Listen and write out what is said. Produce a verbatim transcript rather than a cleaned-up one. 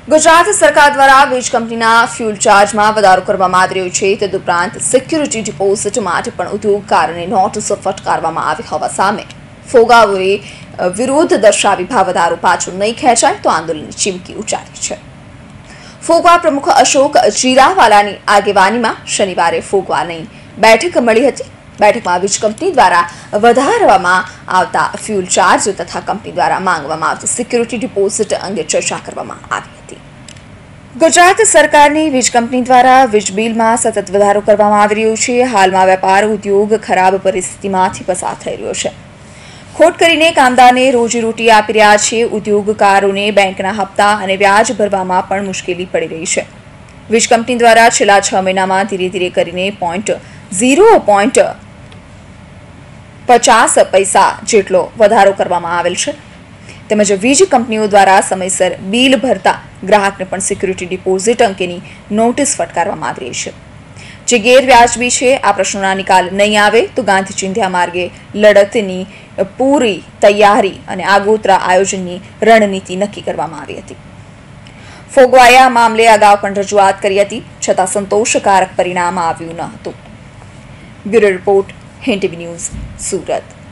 ગુજરાત સરકાર દ્વારા વીજ કંપનીના ફ્યુલ ચાર્જમાં વધારો કરવામાં આવી રહ્યો છે। તદુપરાંત સિક્યુરિટી ડિપોઝિટ માટે પણ ઉદ્યોગકારોને નોટિસો ફટકારવામાં આવી હોવા સામે ફોગાઓએ વિરોધ દર્શાવી ભાવ વધારો પાછો નહીં ખેંચાય તો આંદોલનની ચીમકી ઉચ્ચારી છે। ફોગવા પ્રમુખ અશોક જીરાવાલાની આગેવાનીમાં શનિવારે ફોગવાની બેઠક મળી હતી। બેઠકમાં વીજ કંપની દ્વારા વધારવામાં આવતા ફ્યુલ ચાર્જ તથા કંપની દ્વારા માંગવામાં આવતી સિક્યુરિટી ડિપોઝિટ અંગે ચર્ચા કરવામાં આવી હતી। ગુજરાત સરકારની વીજ કંપની દ્વારા વીજ બિલમાં સતત વધારો કરવામાં આવી રહ્યો છે। હાલમાં વેપાર ઉદ્યોગ ખરાબ પરિસ્થિતિમાંથી પસાર થઈ રહ્યો છે। ખોટ કરીને કામદારને રોજીરોટી આપી રહ્યા છે। ઉદ્યોગકારોને બેંકના હપ્તા અને વ્યાજ ભરવામાં પણ મુશ્કેલી પડી રહી છે। વીજ કંપની દ્વારા છેલ્લા છ મહિનામાં ધીરે ધીરે કરીને પોઈન્ટ ઝીરો પોઈન્ટ પચાસ પૈસા જેટલો વધારો કરવામાં આવેલ છે। તેમજ વીજ કંપનીઓ દ્વારા સમયસર બિલ ભરતા ગ્રાહકને પણ સિક્યુરિટી ડિપોઝિટ અંગેની નોટિસ ફટકારવામાં આવી રહી છે, જે ગેરવ્યાજબી છે। આ પ્રશ્નોના નિકાલ નહીં આવે તો ગાંધી ચિંધ્યા માર્ગે લડતની પૂરી તૈયારી અને આગોતરા આયોજનની રણનીતિ નક્કી કરવામાં આવી હતી। ફોગવાએ આ મામલે અગાઉ પણ રજૂઆત કરી હતી, છતાં સંતોષકારક પરિણામ આવ્યું ન હતું। Bureau report, Hind TV news, Surat.